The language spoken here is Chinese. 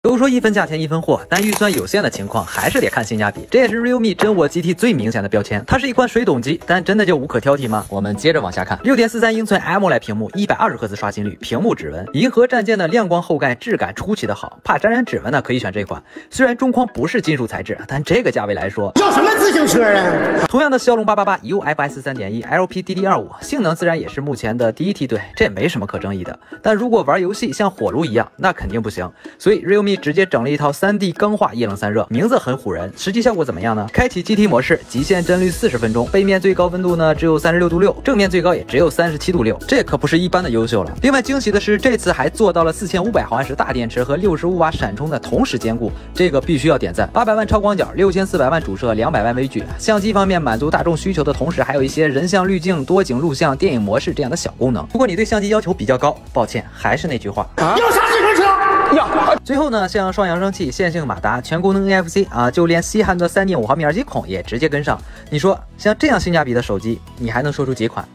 都说一分价钱一分货，但预算有限的情况还是得看性价比，这也是 realme 真我 GT 最明显的标签。它是一款水桶机，但真的就无可挑剔吗？我们接着往下看。6.43英寸 AMOLED 屏幕，120赫兹刷新率，屏幕指纹，银河战舰的亮光后盖质感出奇的好，怕沾染指纹呢可以选这款。虽然中框不是金属材质，但这个价位来说， 要什么自行车啊？ 同样的骁龙888 UFS 3.1 LPDDR5，性能自然也是目前的第一梯队，这也没什么可争议的。但如果玩游戏像火炉一样，那肯定不行。所以 realme 直接整了一套3D 钢化液冷散热，名字很唬人，实际效果怎么样呢？开启 GT 模式，极限帧率40分钟，背面最高温度呢只有36度6，正面最高也只有37度6，这可不是一般的优秀了。另外惊喜的是，这次还做到了4500毫安时大电池和65瓦闪充的同时兼顾，这个必须要点赞。800万超广角，6400万主摄，200万微距。相机方面满足大众需求的同时，还有一些人像滤镜、多景录像、电影模式这样的小功能。如果你对相机要求比较高，抱歉，还是那句话， 要啥自行车？ 最后呢，像双扬声器、线性马达、全功能 NFC 啊，就连西汉的3.5毫米耳机孔也直接跟上。你说像这样性价比的手机，你还能说出几款？